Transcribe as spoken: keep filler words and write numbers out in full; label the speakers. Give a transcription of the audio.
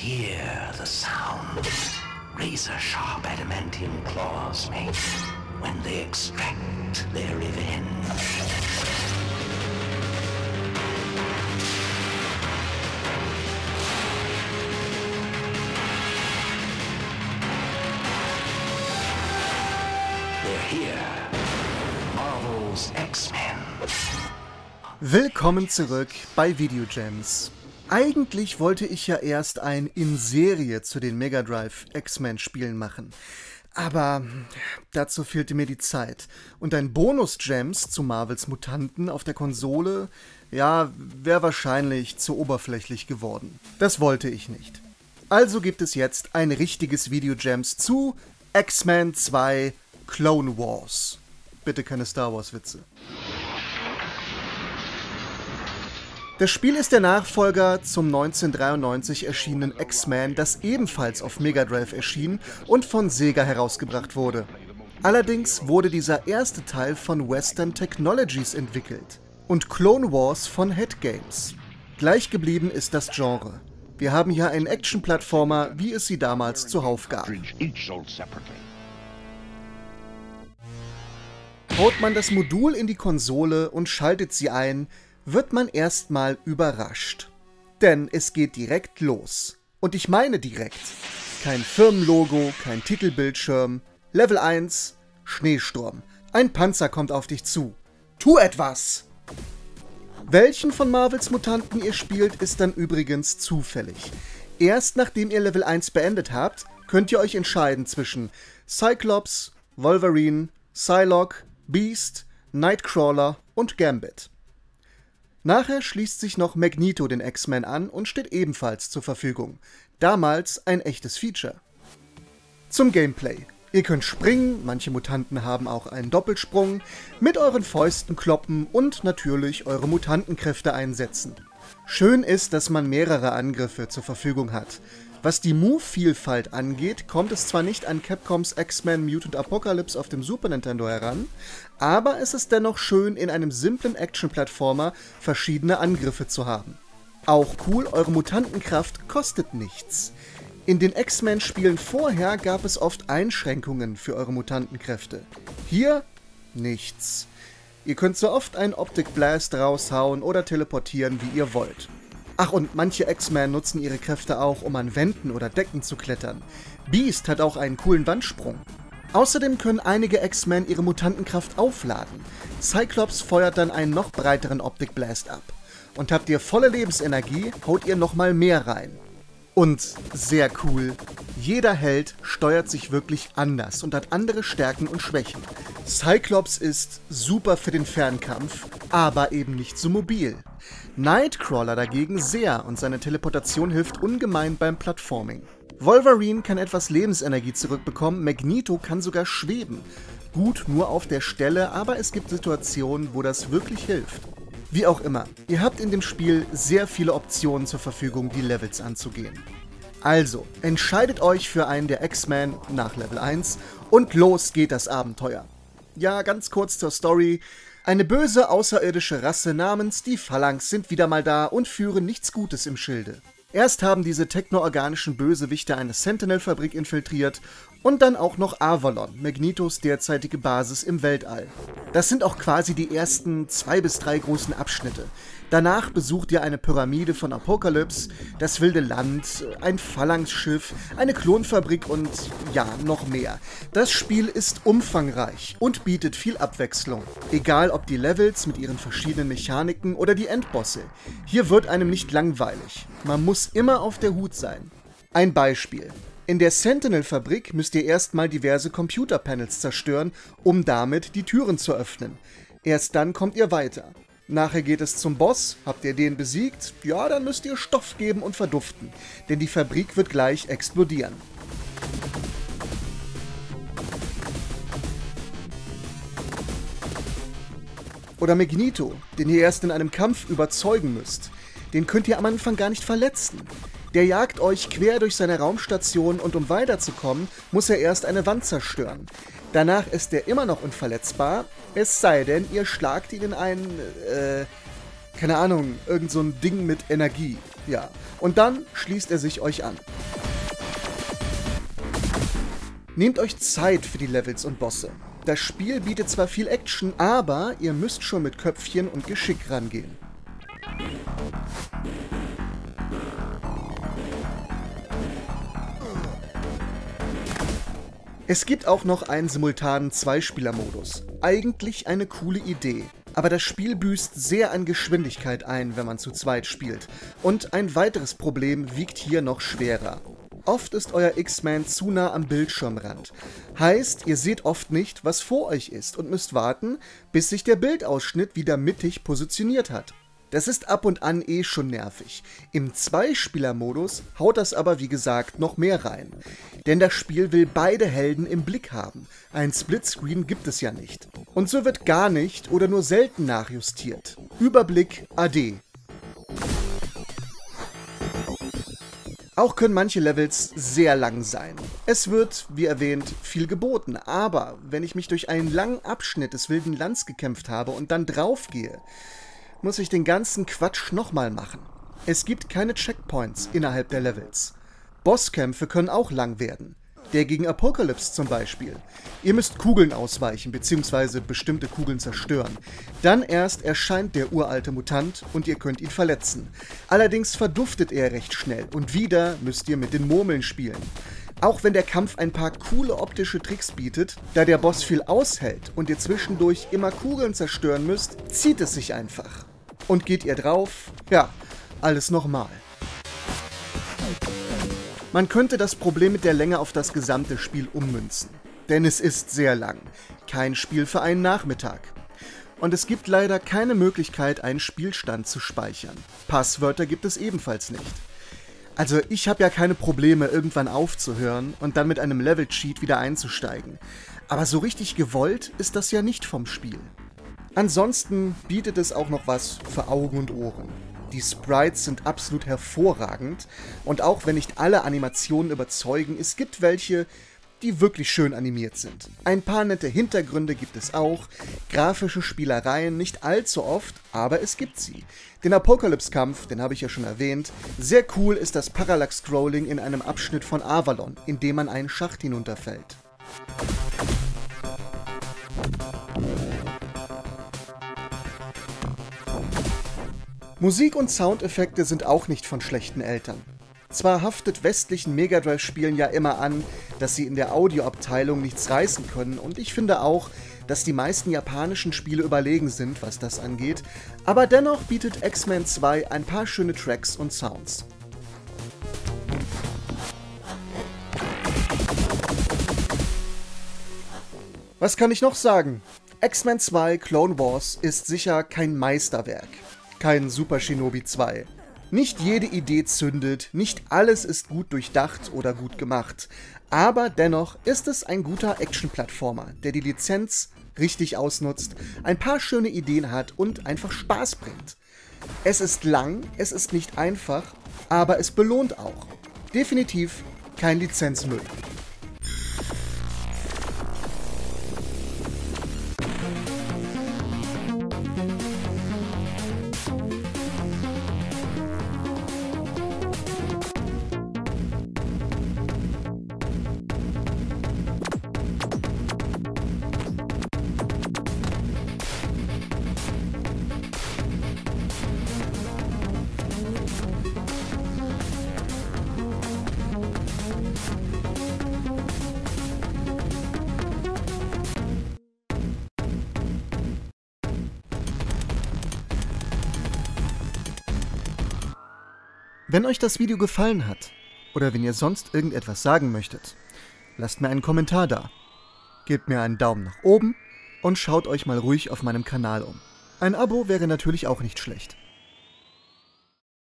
Speaker 1: Hear the sound razor-sharp adamantium claws make when they extract their revenge. They're here. Marvel's X-Men.
Speaker 2: Willkommen zurück bei Videogems. Eigentlich wollte ich ja erst ein In-Serie zu den Mega Drive X-Men-Spielen machen. Aber dazu fehlte mir die Zeit. Und ein Bonus-Gems zu Marvels Mutanten auf der Konsole, ja, wäre wahrscheinlich zu oberflächlich geworden. Das wollte ich nicht. Also gibt es jetzt ein richtiges Videogems zu X-Men zwei Clone Wars. Bitte keine Star Wars-Witze. Das Spiel ist der Nachfolger zum neunzehnhundertdreiundneunzig erschienenen X-Men, das ebenfalls auf Mega Drive erschien und von Sega herausgebracht wurde. Allerdings wurde dieser erste Teil von Western Technologies entwickelt und Clone Wars von Head Games. Gleich geblieben ist das Genre. Wir haben hier einen Action-Plattformer, wie es sie damals zuhauf gab. Baut man das Modul in die Konsole und schaltet sie ein, wird man erstmal überrascht. Denn es geht direkt los. Und ich meine direkt. Kein Firmenlogo, kein Titelbildschirm. Level eins, Schneesturm. Ein Panzer kommt auf dich zu. Tu etwas! Welchen von Marvels Mutanten ihr spielt, ist dann übrigens zufällig. Erst nachdem ihr Level eins beendet habt, könnt ihr euch entscheiden zwischen Cyclops, Wolverine, Psylocke, Beast, Nightcrawler und Gambit. Nachher schließt sich noch Magneto den X-Men an und steht ebenfalls zur Verfügung. Damals ein echtes Feature. Zum Gameplay. Ihr könnt springen, manche Mutanten haben auch einen Doppelsprung, mit euren Fäusten kloppen und natürlich eure Mutantenkräfte einsetzen. Schön ist, dass man mehrere Angriffe zur Verfügung hat. Was die Move-Vielfalt angeht, kommt es zwar nicht an Capcoms X-Men Mutant Apocalypse auf dem Super Nintendo heran, aber es ist dennoch schön, in einem simplen Action-Plattformer verschiedene Angriffe zu haben. Auch cool, eure Mutantenkraft kostet nichts. In den X-Men-Spielen vorher gab es oft Einschränkungen für eure Mutantenkräfte. Hier nichts. Ihr könnt so oft einen Optic Blast raushauen oder teleportieren, wie ihr wollt. Ach, und manche X-Men nutzen ihre Kräfte auch, um an Wänden oder Decken zu klettern. Beast hat auch einen coolen Wandsprung. Außerdem können einige X-Men ihre Mutantenkraft aufladen. Cyclops feuert dann einen noch breiteren Optic Blast ab. Und habt ihr volle Lebensenergie, haut ihr nochmal mehr rein. Und sehr cool, jeder Held steuert sich wirklich anders und hat andere Stärken und Schwächen. Cyclops ist super für den Fernkampf, aber eben nicht so mobil. Nightcrawler dagegen sehr und seine Teleportation hilft ungemein beim Plattforming. Wolverine kann etwas Lebensenergie zurückbekommen, Magneto kann sogar schweben. Gut, nur auf der Stelle, aber es gibt Situationen, wo das wirklich hilft. Wie auch immer, ihr habt in dem Spiel sehr viele Optionen zur Verfügung, die Levels anzugehen. Also, entscheidet euch für einen der X-Men nach Level eins und los geht das Abenteuer. Ja, ganz kurz zur Story. Eine böse außerirdische Rasse namens die Phalanx sind wieder mal da und führen nichts Gutes im Schilde. Erst haben diese technoorganischen Bösewichte eine Sentinel-Fabrik infiltriert und dann auch noch Avalon, Magnetos derzeitige Basis im Weltall. Das sind auch quasi die ersten zwei bis drei großen Abschnitte. Danach besucht ihr eine Pyramide von Apocalypse, das wilde Land, ein Phalanx-Schiff, eine Klonfabrik und ja, noch mehr. Das Spiel ist umfangreich und bietet viel Abwechslung. Egal ob die Levels mit ihren verschiedenen Mechaniken oder die Endbosse. Hier wird einem nicht langweilig. Man muss immer auf der Hut sein. Ein Beispiel. In der Sentinel-Fabrik müsst ihr erstmal diverse Computerpanels zerstören, um damit die Türen zu öffnen. Erst dann kommt ihr weiter. Nachher geht es zum Boss, habt ihr den besiegt, ja, dann müsst ihr Stoff geben und verduften, denn die Fabrik wird gleich explodieren. Oder Magneto, den ihr erst in einem Kampf überzeugen müsst. Den könnt ihr am Anfang gar nicht verletzen. Der jagt euch quer durch seine Raumstation und um weiterzukommen, muss er erst eine Wand zerstören. Danach ist er immer noch unverletzbar, es sei denn, ihr schlagt ihn in einen, äh, keine Ahnung, irgend so ein Ding mit Energie. Ja, und dann schließt er sich euch an. Nehmt euch Zeit für die Levels und Bosse. Das Spiel bietet zwar viel Action, aber ihr müsst schon mit Köpfchen und Geschick rangehen. Es gibt auch noch einen simultanen Zweispieler-Modus. Eigentlich eine coole Idee. Aber das Spiel büßt sehr an Geschwindigkeit ein, wenn man zu zweit spielt. Und ein weiteres Problem wiegt hier noch schwerer. Oft ist euer X-Man zu nah am Bildschirmrand. Heißt, ihr seht oft nicht, was vor euch ist und müsst warten, bis sich der Bildausschnitt wieder mittig positioniert hat. Das ist ab und an eh schon nervig. Im Zweispieler-Modus haut das aber wie gesagt noch mehr rein. Denn das Spiel will beide Helden im Blick haben. Ein Splitscreen gibt es ja nicht. Und so wird gar nicht oder nur selten nachjustiert. Überblick ade. Auch können manche Levels sehr lang sein. Es wird, wie erwähnt, viel geboten, aber wenn ich mich durch einen langen Abschnitt des wilden Lands gekämpft habe und dann draufgehe, muss ich den ganzen Quatsch nochmal machen. Es gibt keine Checkpoints innerhalb der Levels. Bosskämpfe können auch lang werden. Der gegen Apocalypse zum Beispiel. Ihr müsst Kugeln ausweichen bzw. bestimmte Kugeln zerstören. Dann erst erscheint der uralte Mutant und ihr könnt ihn verletzen. Allerdings verduftet er recht schnell und wieder müsst ihr mit den Murmeln spielen. Auch wenn der Kampf ein paar coole optische Tricks bietet, da der Boss viel aushält und ihr zwischendurch immer Kugeln zerstören müsst, zieht es sich einfach. Und geht ihr drauf? Ja, alles nochmal. Man könnte das Problem mit der Länge auf das gesamte Spiel ummünzen. Denn es ist sehr lang. Kein Spiel für einen Nachmittag. Und es gibt leider keine Möglichkeit, einen Spielstand zu speichern. Passwörter gibt es ebenfalls nicht. Also ich habe ja keine Probleme, irgendwann aufzuhören und dann mit einem Level-Cheat wieder einzusteigen. Aber so richtig gewollt ist das ja nicht vom Spiel. Ansonsten bietet es auch noch was für Augen und Ohren. Die Sprites sind absolut hervorragend und auch wenn nicht alle Animationen überzeugen, es gibt welche, die wirklich schön animiert sind. Ein paar nette Hintergründe gibt es auch, grafische Spielereien nicht allzu oft, aber es gibt sie. Den Apocalypse-Kampf, den habe ich ja schon erwähnt, sehr cool ist das Parallax-Scrolling in einem Abschnitt von Avalon, in dem man einen Schacht hinunterfällt. Musik und Soundeffekte sind auch nicht von schlechten Eltern. Zwar haftet westlichen Mega Drive-Spielen ja immer an, dass sie in der Audioabteilung nichts reißen können und ich finde auch, dass die meisten japanischen Spiele überlegen sind, was das angeht, aber dennoch bietet X-Men zwei ein paar schöne Tracks und Sounds. Was kann ich noch sagen? X-Men zwei Clone Wars ist sicher kein Meisterwerk. Kein Super Shinobi zwei. Nicht jede Idee zündet, nicht alles ist gut durchdacht oder gut gemacht. Aber dennoch ist es ein guter Action-Plattformer, der die Lizenz richtig ausnutzt, ein paar schöne Ideen hat und einfach Spaß bringt. Es ist lang, es ist nicht einfach, aber es belohnt auch. Definitiv kein Lizenzmüll. Wenn euch das Video gefallen hat oder wenn ihr sonst irgendetwas sagen möchtet, lasst mir einen Kommentar da, gebt mir einen Daumen nach oben und schaut euch mal ruhig auf meinem Kanal um. Ein Abo wäre natürlich auch nicht schlecht.